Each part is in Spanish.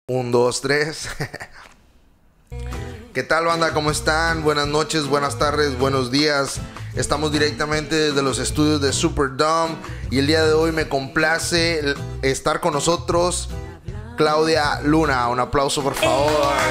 Un, dos, tres. ¿Qué tal, banda? ¿Cómo están? Buenas noches, buenas tardes, buenos días. Estamos directamente desde los estudios de Superdome y el día de hoy me complace estar con nosotros Claudia Luna. Un aplauso, por favor.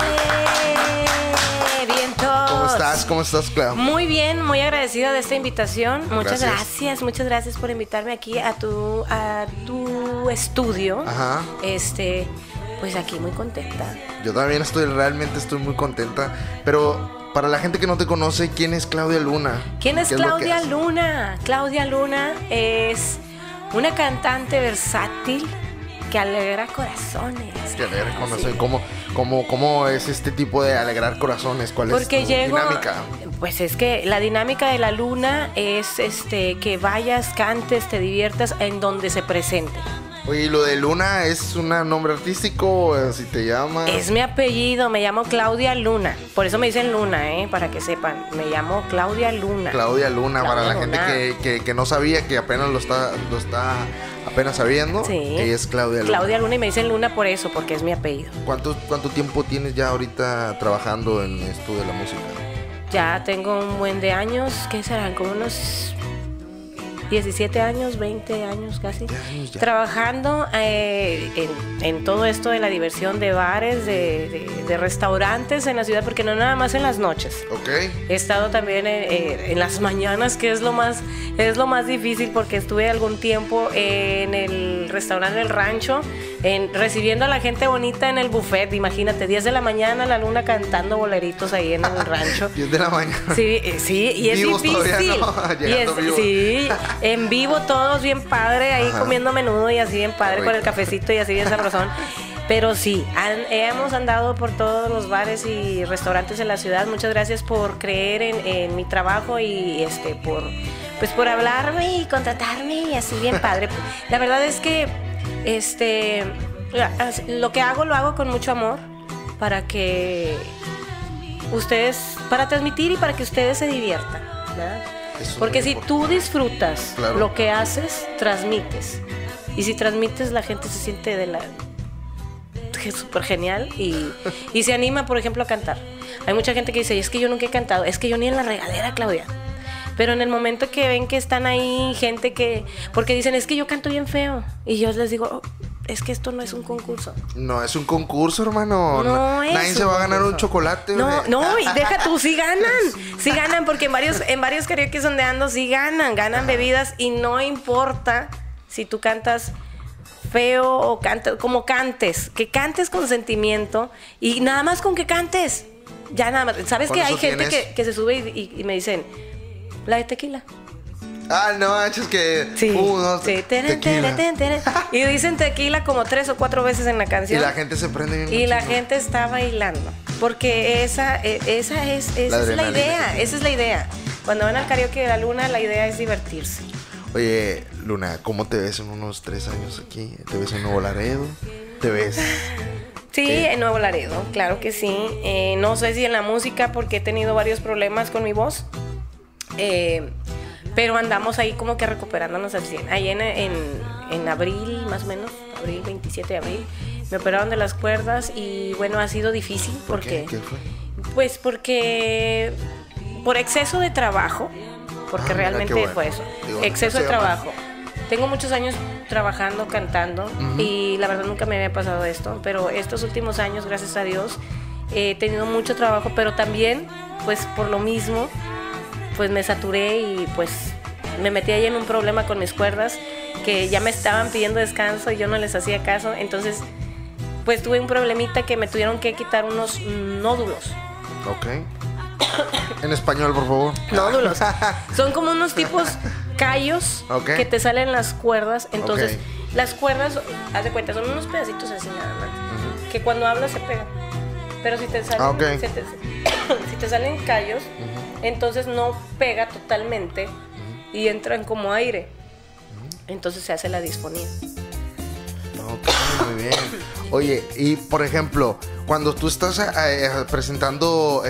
Bien, todos. ¿Cómo estás? ¿Cómo estás, Claudia? Muy bien, muy agradecida de esta invitación. Muchas Gracias. muchas gracias por invitarme aquí a tu estudio. Ajá. Pues aquí muy contenta. Yo también realmente estoy muy contenta. Pero para la gente que no te conoce, ¿quién es Claudia Luna? ¿Quién es ¿Qué lo que Claudia hace? Luna? Claudia Luna es una cantante versátil que alegra corazones. Que alegra conocer. Sí. ¿Cómo es este tipo de alegrar corazones? ¿Cuál Porque es tu llego, dinámica? pues es que la dinámica de la luna es que vayas, cantes, te diviertas en donde se presente. Oye, ¿y lo de Luna es un nombre artístico? ¿Si te llamas? Es mi apellido, me llamo Claudia Luna. Por eso me dicen Luna, para que sepan. Me llamo Claudia Luna. Claudia Luna, para la Claudia gente Luna. que no sabía, que apenas lo está apenas sabiendo. Sí. Ella es Claudia Luna. Claudia Luna, y me dicen Luna por eso, porque es mi apellido. ¿Cuánto tiempo tienes ya ahorita trabajando en esto de la música? Ya tengo un buen de años, ¿qué serán? Como unos 17 años, 20 años casi. 20 años ya. Trabajando en todo esto de la diversión de bares, de restaurantes en la ciudad, porque no nada más en las noches. ¿Ok? He estado también en las mañanas, que es lo más difícil, porque estuve algún tiempo en el restaurante El Rancho, recibiendo a la gente bonita en el buffet. Imagínate, 10 de la mañana, la luna cantando boleritos ahí en el rancho. 10 de la mañana. Sí, y es Vivos todavía, difícil. ¿no? Y Llegando vivos. sí, en vivo todos bien padre, ahí Ajá. comiendo menudo y así bien padre, Qué con el rico. cafecito y así bien sabrosón. Pero sí, hemos andado por todos los bares y restaurantes en la ciudad. Muchas gracias por creer en mi trabajo y por hablarme y contratarme y así bien padre. La verdad es que lo que hago lo hago con mucho amor para que para transmitir y para que ustedes se diviertan, ¿verdad? Eso es Porque muy si importante. tú disfrutas Claro. lo que haces, transmites. Y si transmites, la gente se siente súper genial y se anima, por ejemplo, a cantar. Hay mucha gente que dice, es que yo nunca he cantado, es que yo ni en la regadera, Claudia. Pero en el momento que ven que están ahí gente porque dicen, es que yo canto bien feo. Y yo les digo, "Oh, es que esto no es un concurso. No, es un concurso, hermano. No es Nadie se un va a ganar un concurso. chocolate. No, güey. no, y deja tú, sí ganan, porque en varios karaoke donde ando sí ganan bebidas, y no importa si tú cantas feo o cantas como cantes, que cantes con sentimiento y nada más con que cantes. Ya nada más. ¿Sabes Con que hay eso gente tienes. que se sube y me dicen, la de tequila? Ah, no, es que... Sí, no, sí. tequila. Y dicen tequila como 3 o 4 veces en la Y canción. la gente se prende bien. Y la machín, ¿no? gente está bailando. Porque esa es la adrenalina. idea. Esa es la idea. Cuando van al karaoke de la luna, la idea es divertirse. Oye, Luna, ¿cómo te ves en unos 3 años aquí? ¿Te ves en Nuevo Laredo? ¿Te ves? Sí, ¿Qué? en Nuevo Laredo, claro que sí. No sé si en la música, porque he tenido varios problemas con mi voz. Pero andamos ahí como que recuperándonos al 100. Ahí en abril, más o menos, abril, 27 de abril, me operaron de las cuerdas y bueno, ha sido difícil porque... ¿Qué fue? Pues porque por exceso de trabajo, porque Ah, mira, realmente qué bueno. fue eso, Digo, exceso no de se llama. trabajo. Tengo muchos años trabajando, cantando, y la verdad nunca me había pasado esto, pero estos últimos años, gracias a Dios, he tenido mucho trabajo, pero también, pues por lo mismo, pues me saturé y pues me metí ahí en un problema con mis cuerdas, que ya me estaban pidiendo descanso y yo no les hacía caso, entonces pues tuve un problemita que me tuvieron que quitar unos nódulos. Ok. En español, por favor. Nódulos. Son como unos tipos callos Ok. que te salen en las cuerdas. Entonces, Ok. las cuerdas, haz de cuenta, son unos pedacitos así nada más. Que cuando hablas se pegan. Pero si te salen, Ok. si te salen callos, entonces no pega totalmente y entran como aire. Entonces se hace la disfonía. Ok, muy bien. Oye, y por ejemplo, cuando tú estás presentando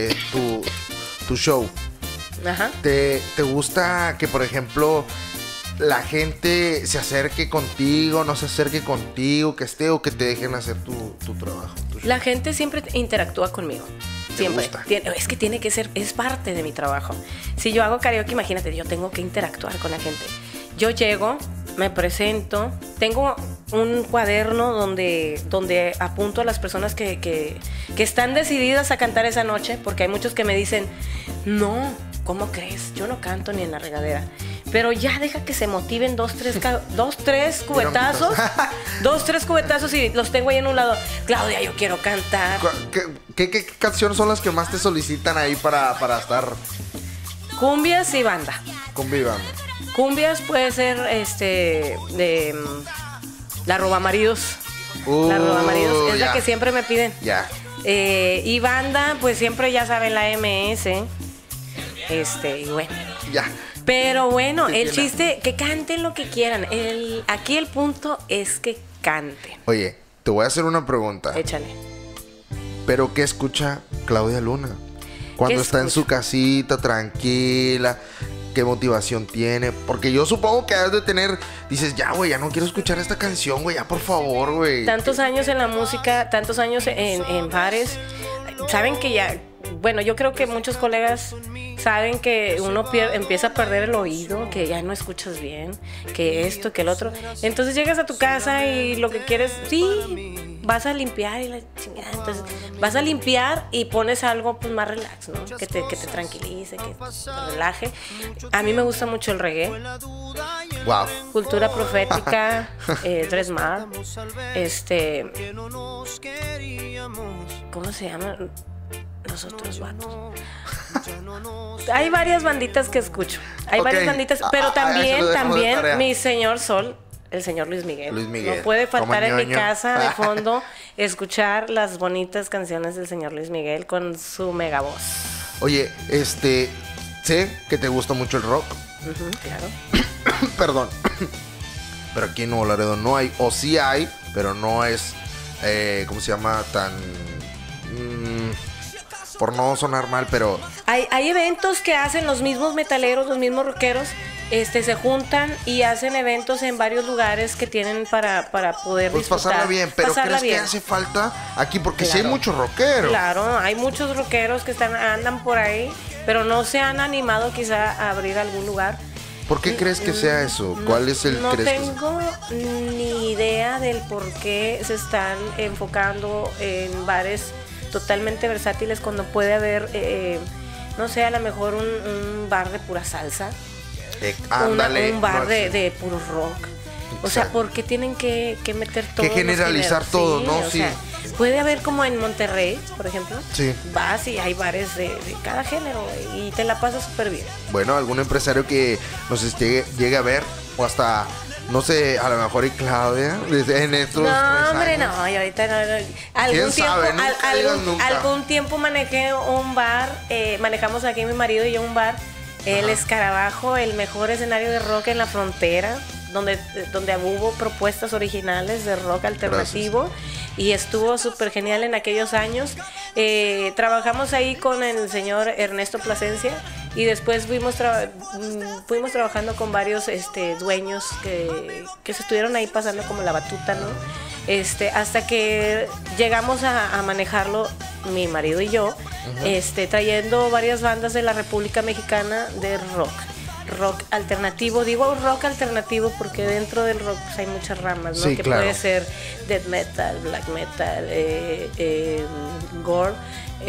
tu show, Ajá. ¿te gusta que, por ejemplo, la gente se acerque contigo, no se acerque contigo, que esté o que te dejen hacer tu trabajo? La gente siempre interactúa conmigo. Siempre. gusta? Es que tiene que ser, es parte de mi trabajo. Si yo hago karaoke, imagínate, yo tengo que interactuar con la gente. Yo llego, me presento, tengo un cuaderno donde apunto a las personas que están decididas a cantar esa noche, porque hay muchos que me dicen, no, ¿cómo crees? Yo no canto ni en la regadera. Pero ya deja que se motiven dos, tres cubetazos. Dos, tres cubetazos y los tengo ahí en un lado. Claudia, yo quiero cantar. ¿Qué canciones son las que más te solicitan ahí para estar Cumbias y banda. conviviendo? Cumbias puede ser de la Robamaridos. La Robamaridos es ya. la que siempre me piden. Ya. Y banda, pues siempre ya saben la MS. Y bueno. Ya. Pero bueno, ¿Qué el tiene? chiste, que canten lo que quieran. Aquí el punto es que canten. Oye, te voy a hacer una pregunta. Échale. ¿Pero qué escucha Claudia Luna? Cuando ¿Qué está en su casita, tranquila, ¿qué motivación tiene? Porque yo supongo que has de tener, dices, ya, güey, ya no quiero escuchar esta canción, güey, ya por favor, güey. Tantos años en la música, tantos años en bares, saben que ya, bueno, yo creo que muchos colegas saben que uno empieza a perder el oído, que ya no escuchas bien, que esto, que el otro. Entonces llegas a tu casa y lo que quieres, sí, vas a limpiar y la chingada. Entonces vas a limpiar y pones algo pues más relax, ¿no? Que te tranquilice, que te relaje. A mí me gusta mucho el reggae. Wow. Cultura Profética, Dresmar, ¿cómo se llama? Los otros vatos. Hay varias banditas que escucho. Hay Ok. varias banditas, pero eso lo dejamos de tarea. también mi señor Sol, el señor Luis Miguel. Luis Miguel. No puede faltar Como en mi ñoño. casa de fondo escuchar las bonitas canciones del señor Luis Miguel con su mega voz. Oye, sé que te gusta mucho el rock. Ujú, claro. Perdón. Pero aquí en Nuevo Laredo no hay, o sí hay, pero no es, ¿cómo se llama? Tan... por no sonar mal, pero... Hay eventos que hacen los mismos metaleros, los mismos rockeros, se juntan y hacen eventos en varios lugares que tienen para poder Pues disfrutar. pasarla bien, pero pasarla ¿crees bien. que hace falta aquí? Porque sí hay Claro. muchos rockeros. Claro, hay muchos rockeros que andan por ahí, pero no se han animado quizá a abrir algún lugar. ¿Por qué crees que sea eso? ¿Cuál es el No crees que- tengo ni idea del por qué se están enfocando en bares totalmente versátiles cuando puede haber, no sé, a lo mejor un bar de pura salsa, ándale. un bar no, de puro rock. O sea, Exacto. ¿por qué tienen que meter todo? generalizar todo, ¿no? Sí. Puede haber como en Monterrey, por ejemplo. Sí. Vas y hay bares de cada género y te la pasas súper bien. Bueno, algún empresario que nos llegue a ver, o hasta, no sé, a lo mejor y Claudia, en estos No, 3 hombre, años. no, y ahorita no. ¿Quién sabe? Nunca digas nunca. Algún tiempo manejé un bar, manejamos aquí mi marido y yo un bar, el Escarabajo, el mejor escenario de rock en la frontera, donde hubo propuestas originales de rock alternativo. Y estuvo súper genial en aquellos años. Trabajamos ahí con el señor Ernesto Plasencia y después fuimos trabajando con varios dueños que se estuvieron ahí pasando como la batuta, ¿no? Hasta que llegamos a manejarlo mi marido y yo, trayendo varias bandas de la República Mexicana de rock alternativo. Digo rock alternativo porque dentro del rock pues, hay muchas ramas, ¿no? Sí, que claro. puede ser death metal, black metal, gore,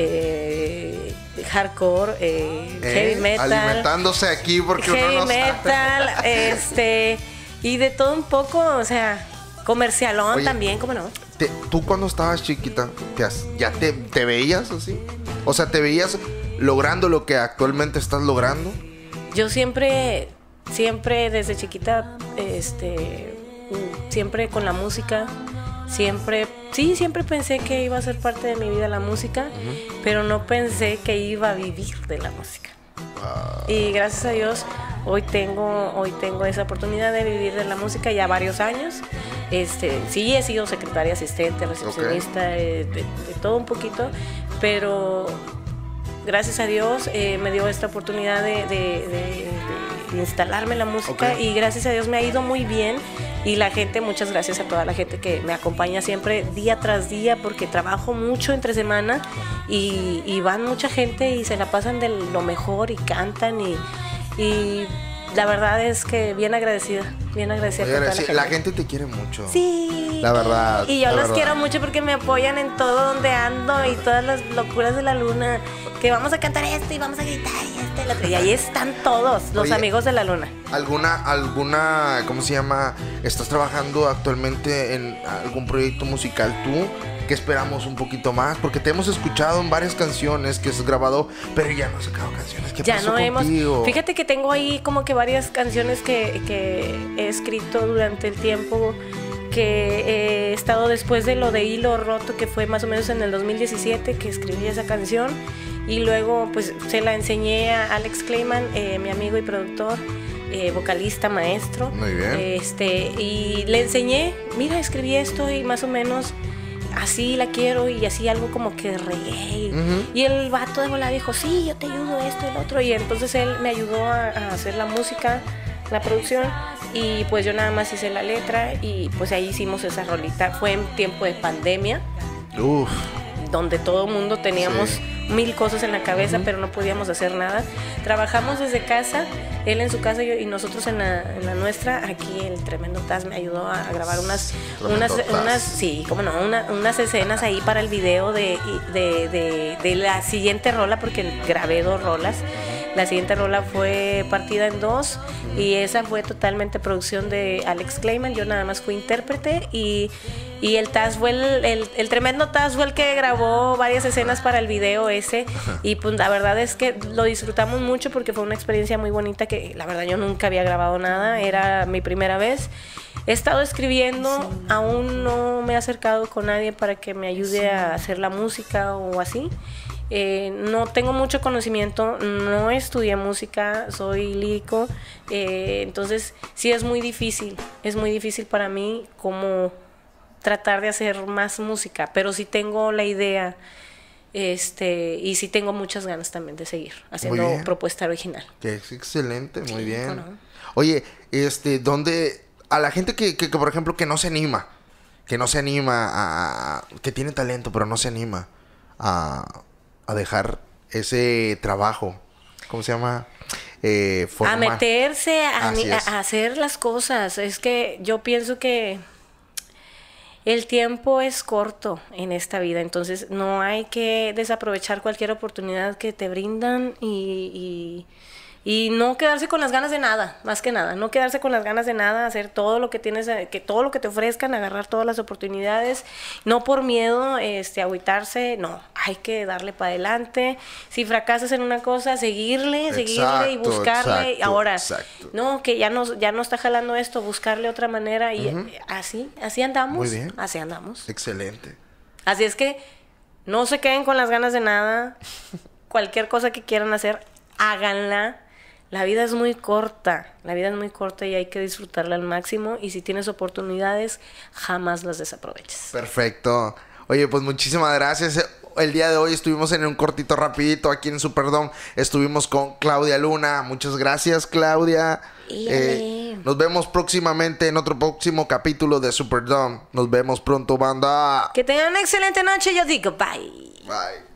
hardcore, heavy metal, Alimentándose aquí porque uno heavy no sabe. metal, y de todo un poco, o sea, comercialón. Oye, también, ¿cómo no? ¿Tú cuando estabas chiquita, ya te veías así? O sea, ¿te veías logrando lo que actualmente estás logrando? Yo siempre desde chiquita, siempre con la música, siempre pensé que iba a ser parte de mi vida la música, pero no pensé que iba a vivir de la música. Y gracias a Dios hoy tengo esa oportunidad de vivir de la música ya varios años. Sí he sido secretaria, asistente, recepcionista, de todo un poquito, pero gracias a Dios me dio esta oportunidad de instalarme la música, y gracias a Dios me ha ido muy bien. Y la gente, muchas gracias a toda la gente que me acompaña siempre día tras día, porque trabajo mucho entre semana y van mucha gente y se la pasan de lo mejor y cantan y la verdad es que bien agradecida con toda la gente. La gente te quiere mucho. Sí. La verdad. Y yo los verdad. quiero mucho porque me apoyan en todo donde ando y todas las locuras de la luna. Que vamos a cantar esto y vamos a gritar y esto y lo otro. Y ahí están todos los amigos de la luna. ¿Alguna, cómo se llama? ¿Estás trabajando actualmente en algún proyecto musical tú? Que esperamos un poquito más, porque te hemos escuchado en varias canciones que has grabado, pero ya no has sacado canciones. ¿Qué ya pasó no contigo? Fíjate que tengo ahí como que varias canciones que he escrito durante el tiempo que he estado después de lo de Hilo Roto, que fue más o menos en el 2017 que escribí esa canción, y luego pues se la enseñé a Alex Clayman, mi amigo y productor, vocalista, maestro. Muy bien. Y le enseñé, mira, escribí esto y más o menos así la quiero, y así algo como que reggae. Y el vato de volada dijo, sí, yo te ayudo esto y lo otro. Y entonces él me ayudó a hacer la música, la producción, y pues yo nada más hice la letra y pues ahí hicimos esa rolita. Fue en tiempo de pandemia. Uf. Donde todo el mundo teníamos mil cosas en la cabeza, pero no podíamos hacer nada. Trabajamos desde casa, él en su casa y nosotros en la nuestra. Aquí el tremendo Taz me ayudó a grabar unas sí, cómo no, unas escenas ahí para el video de la siguiente rola, porque grabé 2 rolas. La siguiente rola fue partida en 2 y esa fue totalmente producción de Alex Clayman. Yo nada más fui intérprete y el Taz fue el tremendo Taz fue el que grabó varias escenas para el video ese. Y pues la verdad es que lo disfrutamos mucho porque fue una experiencia muy bonita, que la verdad yo nunca había grabado nada, era mi primera vez. He estado escribiendo, aún no me he acercado con nadie para que me ayude a hacer la música o así. No tengo mucho conocimiento, no estudié música, soy lírico, entonces sí es muy difícil para mí como tratar de hacer más música, pero sí tengo la idea, y sí tengo muchas ganas también de seguir haciendo propuesta original. Que es excelente, muy bien. Bueno. Oye, ¿dónde a la gente que por ejemplo que no se anima, que tiene talento pero no se anima a dejar ese trabajo, ¿cómo se llama? A meterse a hacer las cosas? Es que yo pienso que el tiempo es corto en esta vida, entonces no hay que desaprovechar cualquier oportunidad que te brindan y no quedarse con las ganas de nada, más que nada, no quedarse con las ganas de nada, hacer todo lo que tienes, que todo lo que te ofrezcan, agarrar todas las oportunidades, no por miedo, agüitarse, no, hay que darle para adelante. Si fracasas en una cosa, seguirle y buscarle. Ahora, no, que ya no está jalando esto, buscarle otra manera y así andamos. Muy bien. Así andamos. Excelente. Así es que no se queden con las ganas de nada. Cualquier cosa que quieran hacer, háganla. La vida es muy corta y hay que disfrutarla al máximo, y si tienes oportunidades, jamás las desaproveches. Perfecto. Oye, pues muchísimas gracias. El día de hoy estuvimos en un cortito rapidito aquí en Superdome. Estuvimos con Claudia Luna. Muchas gracias, Claudia. Nos vemos próximamente en otro próximo capítulo de Superdome. Nos vemos pronto, banda. Que tengan una excelente noche. Yo digo bye. Bye.